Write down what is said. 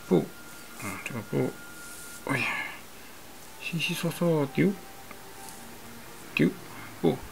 不，这个不，哎呀，稀稀嗦嗦丢丢不。